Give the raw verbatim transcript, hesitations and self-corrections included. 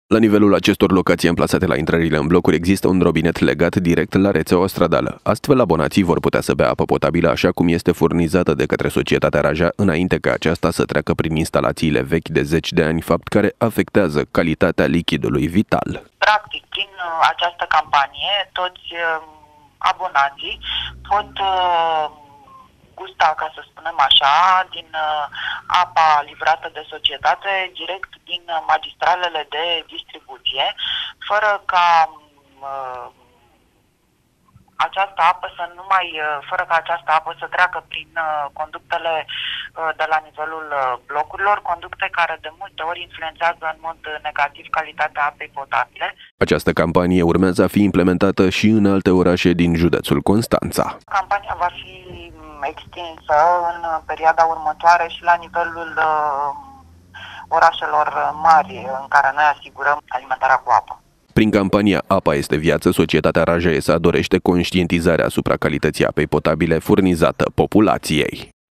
La nivelul acestor locații amplasate la intrările în blocuri există un robinet legat direct la rețeaua stradală. Astfel, abonații vor putea să bea apă potabilă așa cum este furnizată de către societatea Raja, înainte ca aceasta să treacă prin instalațiile vechi de zeci de ani, fapt care afectează calitatea lichidului vital. Practic, prin această campanie, toți abonații pot gusta, ca să spunem așa, din apa livrată de societate, direct din magistralele de distribuție, fără ca uh, această apă să nu mai, fără ca această apă să treacă prin uh, conductele uh, de la nivelul uh, blocurilor, conducte care de multe ori influențează în mod negativ calitatea apei potabile. Această campanie urmează a fi implementată și în alte orașe din județul Constanța. Campania va fi extinsă în perioada următoare și la nivelul uh, orașelor mari în care noi asigurăm alimentarea cu apă. Prin campania Apa este viață, societatea Raja S A dorește conștientizarea asupra calității apei potabile furnizată populației.